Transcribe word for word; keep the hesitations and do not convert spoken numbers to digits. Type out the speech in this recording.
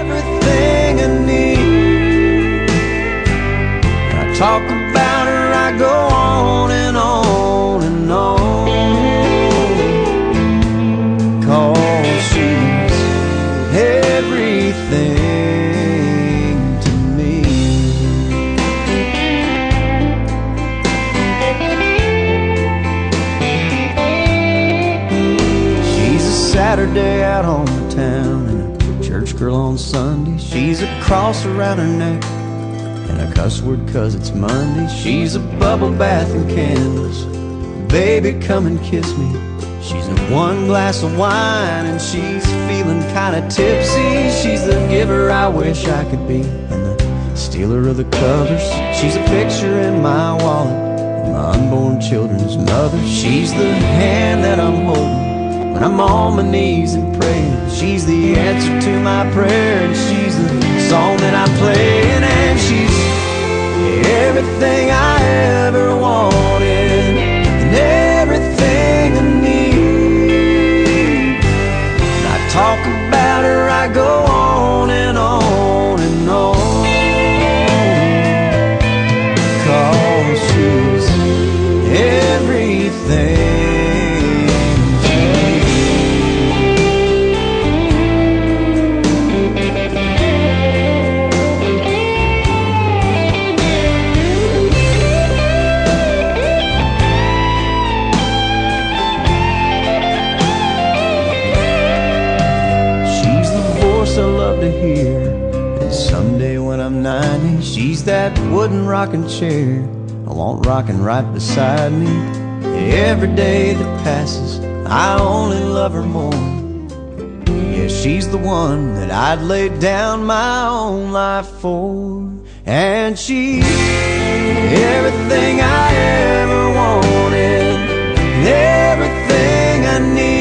everything I need. I talk about her, I go on and on and on, 'cause she's everything to me. She's a Saturday out on the town and a church girl on Sunday. She's a cross around her neck and a cuss word 'cause it's Monday. She's a bubble bath and candles, baby come and kiss me. She's a one glass of wine and she's feeling kinda tipsy. She's the giver I wish I could be and the stealer of the covers. She's a picture in my wallet, my unborn children's mother. She's the hand that I'm holding when I'm on my knees and praying. She's the answer to my prayer, and she's the song that I'm playing. And she's everything I ever wanted and everything I need. And I talk about her, I go on and on and on, 'cause she's everything. I love to hear, and someday when I'm ninety, she's that wooden rocking chair I want rocking right beside me. Every day that passes, I only love her more. Yeah, she's the one that I'd lay down my own life for. And she's everything I ever wanted, and everything I need.